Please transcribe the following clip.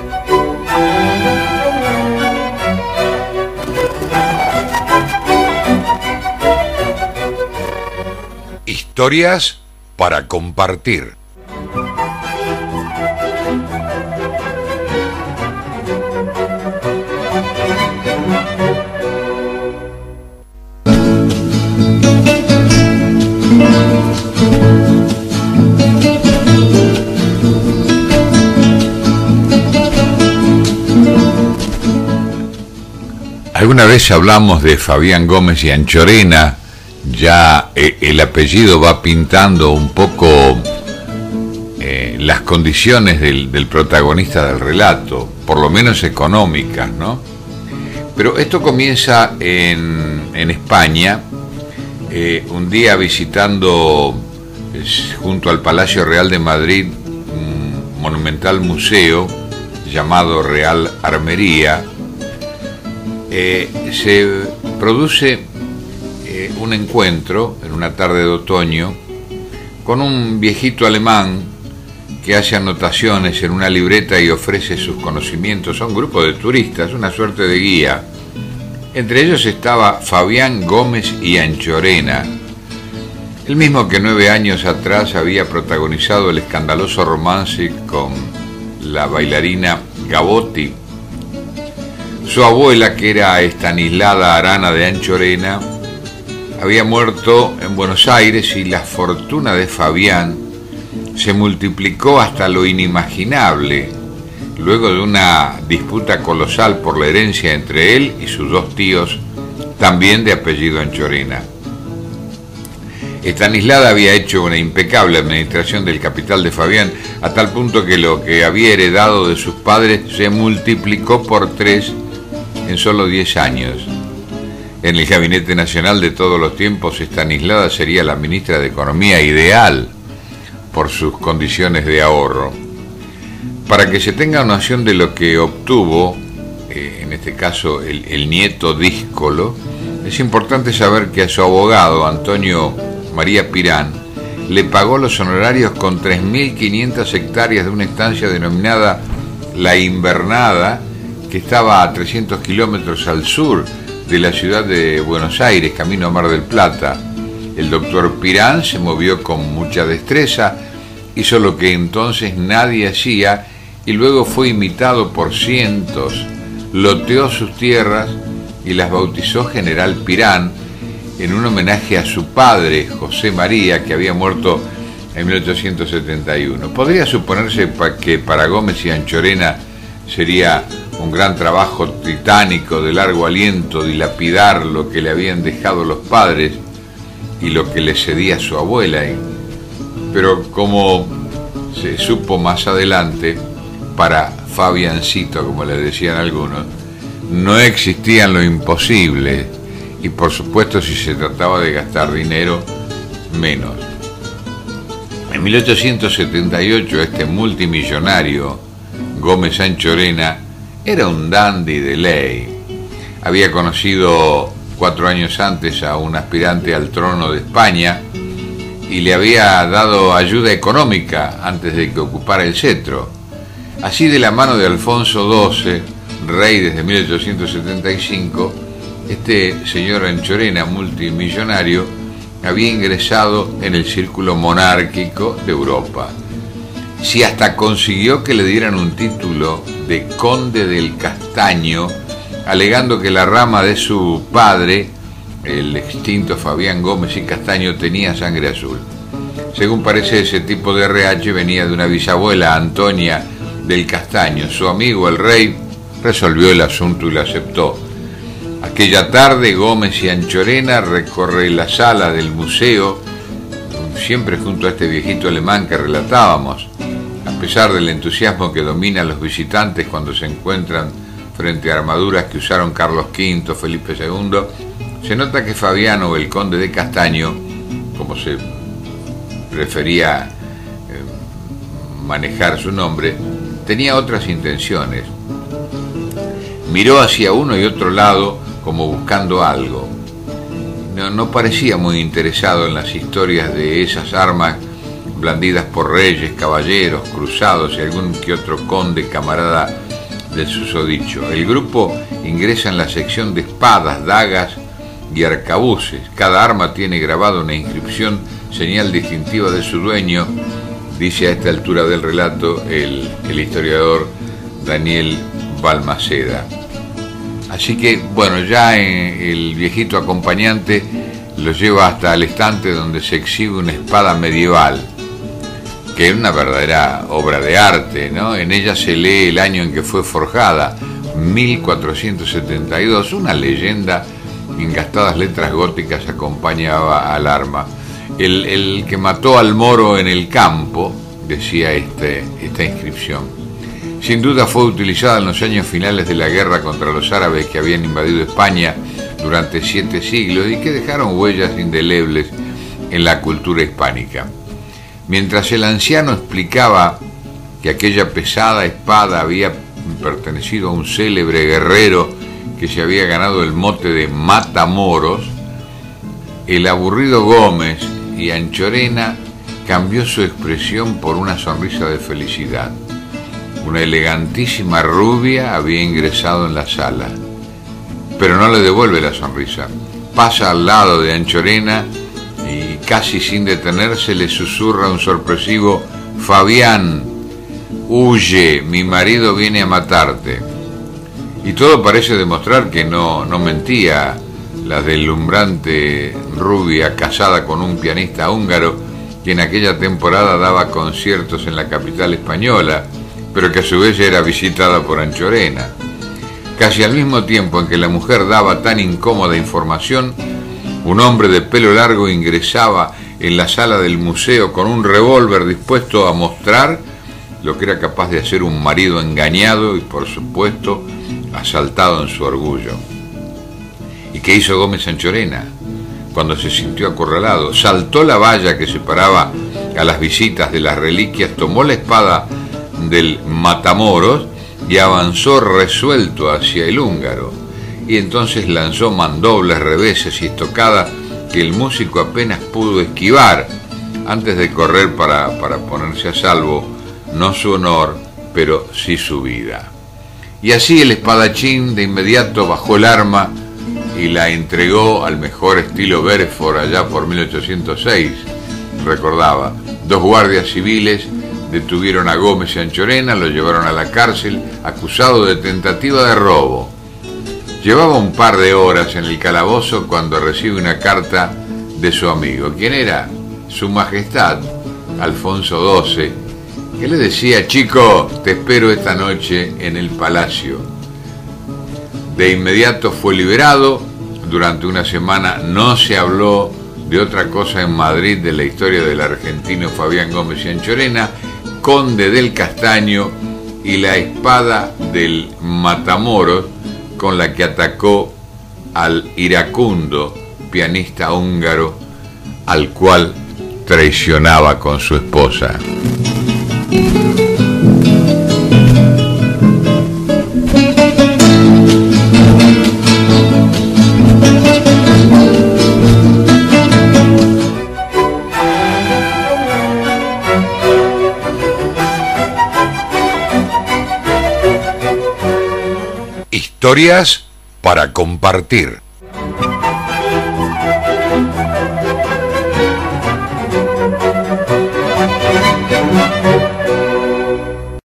Historias para compartir. Alguna vez hablamos de Fabián Gómez y Anchorena. Ya el apellido va pintando un poco las condiciones del protagonista del relato, por lo menos económicas, ¿no? Pero esto comienza en España, un día visitando junto al Palacio Real de Madrid un monumental museo llamado Real Armería. Se produce un encuentro en una tarde de otoño con un viejito alemán que hace anotaciones en una libreta y ofrece sus conocimientos a un grupo de turistas, una suerte de guía. Entre ellos estaba Fabián Gómez y Anchorena, el mismo que 9 años atrás había protagonizado el escandaloso romance con la bailarina Gavotti. Su abuela, que era Estanislada Arana de Anchorena, había muerto en Buenos Aires y la fortuna de Fabián se multiplicó hasta lo inimaginable, luego de una disputa colosal por la herencia entre él y sus 2 tíos, también de apellido Anchorena. Estanislada había hecho una impecable administración del capital de Fabián, a tal punto que lo que había heredado de sus padres se multiplicó por 3 en solo 10 años. En el Gabinete Nacional de todos los tiempos, Estanislada sería la ministra de Economía ideal por sus condiciones de ahorro. Para que se tenga noción de lo que obtuvo, en este caso el nieto díscolo, es importante saber que a su abogado, Antonio María Pirán, le pagó los honorarios con 3.500 hectáreas de una estancia denominada La Invernada, que estaba a 300 kilómetros al sur de la ciudad de Buenos Aires, camino a Mar del Plata. El doctor Pirán se movió con mucha destreza, hizo lo que entonces nadie hacía y luego fue imitado por cientos. Loteó sus tierras y las bautizó General Pirán en un homenaje a su padre, José María, que había muerto en 1871. Podría suponerse que para Gómez y Anchorena sería un gran trabajo titánico de largo aliento dilapidar lo que le habían dejado los padres y lo que le cedía su abuela. Pero como se supo más adelante, para Fabiancito, como le decían algunos, no existían lo imposible, y por supuesto si se trataba de gastar dinero, menos. En 1878 este multimillonario Gómez Anchorena era un dandy de ley. Había conocido 4 años antes a un aspirante al trono de España y le había dado ayuda económica antes de que ocupara el cetro. Así, de la mano de Alfonso XII, rey desde 1875, este señor Anchorena, multimillonario, había ingresado en el círculo monárquico de Europa. Si hasta consiguió que le dieran un título de conde del Castaño, alegando que la rama de su padre, el extinto Fabián Gómez y Castaño, tenía sangre azul. Según parece, ese tipo de RH venía de una bisabuela, Antonia del Castaño. Su amigo el rey resolvió el asunto y lo aceptó. Aquella tarde Gómez y Anchorena recorre la sala del museo, siempre junto a este viejito alemán que relatábamos. A pesar del entusiasmo que domina a los visitantes cuando se encuentran frente a armaduras que usaron Carlos V, Felipe II, se nota que Fabián, o el conde de Castaño, como se prefería manejar su nombre, tenía otras intenciones. Miró hacia uno y otro lado como buscando algo. No parecía muy interesado en las historias de esas armas blandidas por reyes, caballeros, cruzados y algún que otro conde camarada del susodicho. El grupo ingresa en la sección de espadas, dagas y arcabuces. Cada arma tiene grabada una inscripción, señal distintiva de su dueño, dice a esta altura del relato el historiador Daniel Balmaceda. Así que, bueno, ya el viejito acompañante lo lleva hasta el estante donde se exhibe una espada medieval, que es una verdadera obra de arte, ¿no? En ella se lee el año en que fue forjada, 1472, una leyenda en gastadas letras góticas acompañaba al arma. El que mató al moro en el campo, decía esta inscripción. Sin duda fue utilizada en los años finales de la guerra contra los árabes que habían invadido España durante 7 siglos y que dejaron huellas indelebles en la cultura hispánica. Mientras el anciano explicaba que aquella pesada espada había pertenecido a un célebre guerrero que se había ganado el mote de Matamoros, el aburrido Gómez y Anchorena cambió su expresión por una sonrisa de felicidad. Una elegantísima rubia había ingresado en la sala, pero no le devuelve la sonrisa. Pasa al lado de Anchorena y casi sin detenerse le susurra un sorpresivo: Fabián, huye, mi marido viene a matarte. Y todo parece demostrar que no mentía la deslumbrante rubia casada con un pianista húngaro que en aquella temporada daba conciertos en la capital española, pero que a su vez era visitada por Anchorena. Casi al mismo tiempo en que la mujer daba tan incómoda información, un hombre de pelo largo ingresaba en la sala del museo con un revólver dispuesto a mostrar lo que era capaz de hacer un marido engañado y, por supuesto, asaltado en su orgullo. ¿Y qué hizo Gómez Anchorena cuando se sintió acorralado? Saltó la valla que separaba a las visitas de las reliquias, tomó la espada del Matamoros y avanzó resuelto hacia el húngaro, y entonces lanzó mandobles, reveses y estocadas que el músico apenas pudo esquivar antes de correr para ponerse a salvo, no su honor, pero sí su vida. Y así el espadachín de inmediato bajó el arma y la entregó al mejor estilo Bereford allá por 1806, recordaba. 2 guardias civiles detuvieron a Gómez y Anchorena, lo llevaron a la cárcel acusado de tentativa de robo. Llevaba un par de horas en el calabozo cuando recibe una carta de su amigo. ¿Quién era? Su Majestad, Alfonso XII, que le decía: chico, te espero esta noche en el palacio. De inmediato fue liberado. Durante una semana no se habló de otra cosa en Madrid de la historia del argentino Fabián Gómez y Anchorena, conde del Castaño, y la espada del Matamoros con la que atacó al iracundo pianista húngaro al cual traicionaba con su esposa. Historias para compartir.